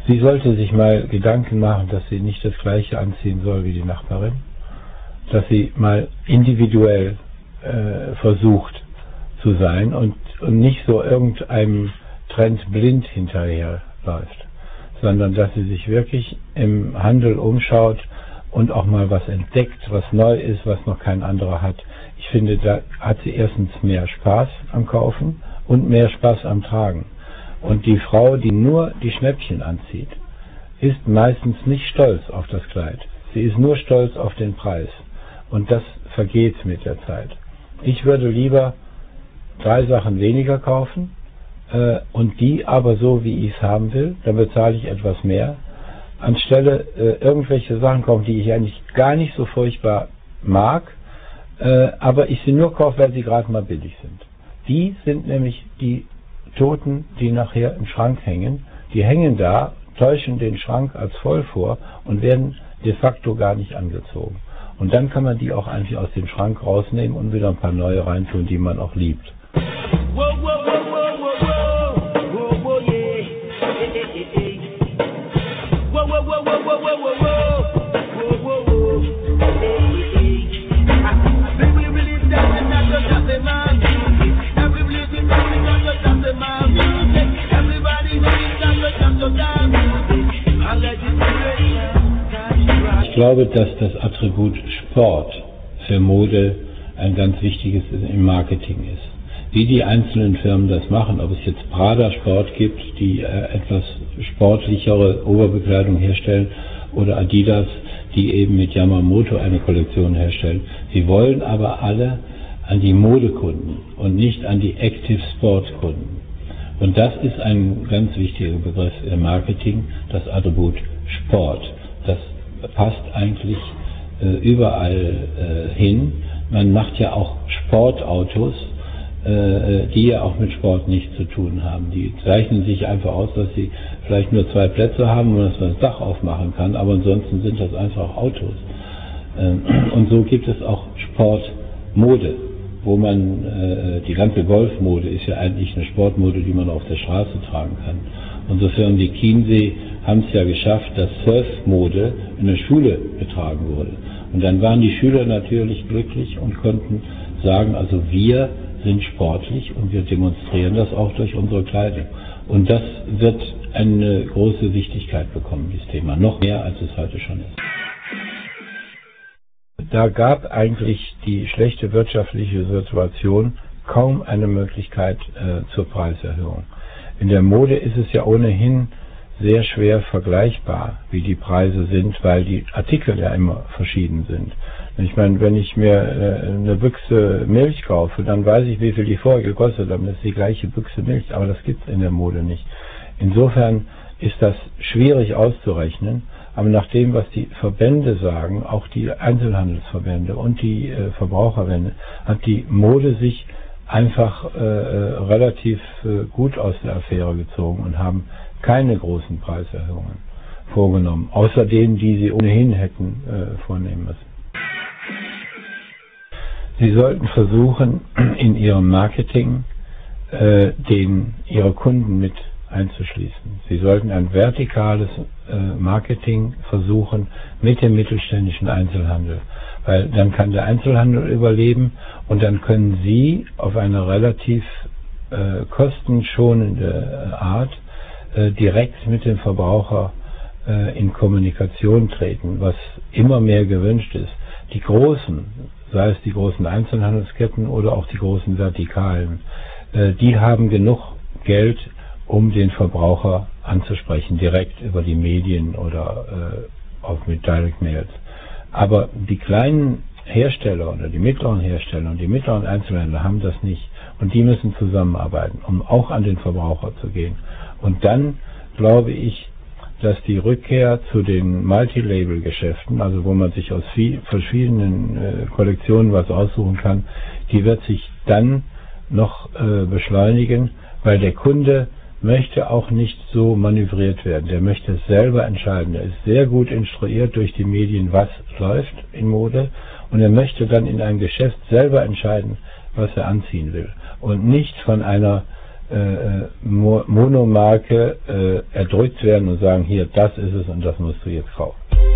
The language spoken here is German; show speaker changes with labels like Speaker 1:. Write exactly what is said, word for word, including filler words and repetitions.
Speaker 1: Sie sollte sich mal Gedanken machen, dass sie nicht das Gleiche anziehen soll wie die Nachbarin, dass sie mal individuell äh, versucht zu sein und, und nicht so irgendeinem Trend blind hinterherläuft, sondern dass sie sich wirklich im Handel umschaut und auch mal was entdeckt, was neu ist, was noch kein anderer hat. Ich finde, da hat sie erstens mehr Spaß am Kaufen und mehr Spaß am Tragen. Und die Frau, die nur die Schnäppchen anzieht, ist meistens nicht stolz auf das Kleid. Sie ist nur stolz auf den Preis. Und das vergeht mit der Zeit. Ich würde lieber drei Sachen weniger kaufen äh, und die aber so, wie ich es haben will. Dann bezahle ich etwas mehr. Anstelle äh, irgendwelche Sachen kaufen, die ich eigentlich gar nicht so furchtbar mag, äh, aber ich sie nur kaufe, weil sie gerade mal billig sind. Die sind nämlich die Toten, die nachher im Schrank hängen. Die hängen da, täuschen den Schrank als voll vor und werden de facto gar nicht angezogen. Und dann kann man die auch eigentlich aus dem Schrank rausnehmen und wieder ein paar neue reintun, die man auch liebt. Ich glaube, dass das Attribut Sport für Mode ein ganz wichtiges im Marketing ist. Wie die einzelnen Firmen das machen, ob es jetzt Prada Sport gibt, die äh, etwas sportlichere Oberbekleidung herstellen, oder Adidas, die eben mit Yamamoto eine Kollektion herstellen. Sie wollen aber alle an die Modekunden und nicht an die Active Sport Kunden. Und das ist ein ganz wichtiger Begriff im Marketing, das Attribut Sport. Das passt eigentlich äh, überall äh, hin. Man macht ja auch Sportautos, äh, die ja auch mit Sport nichts zu tun haben. Die zeichnen sich einfach aus, dass sie vielleicht nur zwei Plätze haben und dass man das Dach aufmachen kann, aber ansonsten sind das einfach Autos. Äh, und so gibt es auch Sportmode, wo man, äh, die ganze Golfmode ist ja eigentlich eine Sportmode, die man auf der Straße tragen kann. Und so Firmen wie Chiemsee haben es ja geschafft, dass Surfmode in der Schule getragen wurde. Und dann waren die Schüler natürlich glücklich und konnten sagen, also wir sind sportlich und wir demonstrieren das auch durch unsere Kleidung. Und das wird eine große Wichtigkeit bekommen, dieses Thema, noch mehr als es heute schon ist. Da gab eigentlich die schlechte wirtschaftliche Situation kaum eine Möglichkeit äh, zur Preiserhöhung. In der Mode ist es ja ohnehin sehr schwer vergleichbar, wie die Preise sind, weil die Artikel ja immer verschieden sind. Ich meine, wenn ich mir äh, eine Büchse Milch kaufe, dann weiß ich, wie viel die vorher gekostet haben. Das ist die gleiche Büchse Milch, aber das gibt es in der Mode nicht. Insofern ist das schwierig auszurechnen, aber nach dem, was die Verbände sagen, auch die Einzelhandelsverbände und die äh, Verbraucherverbände, hat die Mode sich einfach äh, relativ äh, gut aus der Affäre gezogen und haben keine großen Preiserhöhungen vorgenommen, außer denen, die sie ohnehin hätten äh, vornehmen müssen. Sie sollten versuchen, in ihrem Marketing äh, den, ihre Kunden mit einzuschließen. Sie sollten ein vertikales äh, Marketing versuchen mit dem mittelständischen Einzelhandel, weil dann kann der Einzelhandel überleben und dann können Sie auf eine relativ äh, kostenschonende Art äh, direkt mit dem Verbraucher äh, in Kommunikation treten, was immer mehr gewünscht ist. Die großen, sei es die großen Einzelhandelsketten oder auch die großen Vertikalen, äh, die haben genug Geld, um den Verbraucher anzusprechen, direkt über die Medien oder äh, auch mit Direct Mails. Aber die kleinen Hersteller oder die mittleren Hersteller und die mittleren Einzelhändler haben das nicht. Und die müssen zusammenarbeiten, um auch an den Verbraucher zu gehen. Und dann glaube ich, dass die Rückkehr zu den Multilabel-Geschäften, also wo man sich aus viel, verschiedenen äh, Kollektionen was aussuchen kann, die wird sich dann noch äh, beschleunigen, weil der Kunde möchte auch nicht so manövriert werden. Der möchte es selber entscheiden. Er ist sehr gut instruiert durch die Medien, was läuft in Mode. Und er möchte dann in einem Geschäft selber entscheiden, was er anziehen will. Und nicht von einer äh, Mo Monomarke äh, erdrückt werden und sagen, hier, das ist es und das musst du jetzt kaufen.